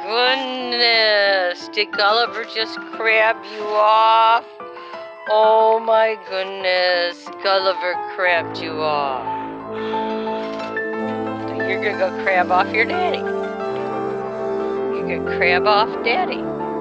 goodness. Did Gulliver just crab you off? Oh my goodness. Gulliver crabbed you off. So you're gonna go crab off your daddy. You're gonna crab off daddy.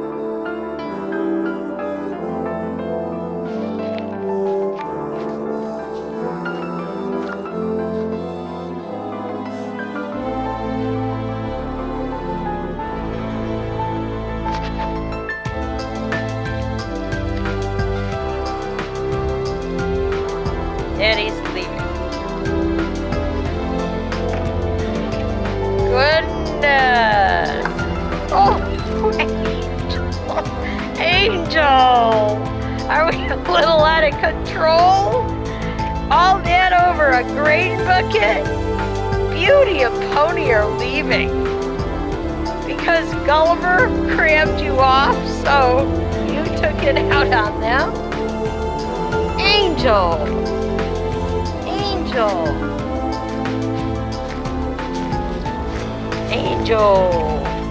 Daddy's leaving. Goodness! Oh, Angel! Are we a little out of control? All that over a grain bucket? Beauty and Pony are leaving. Because Gulliver crammed you off, so you took it out on them? Angel! Angel.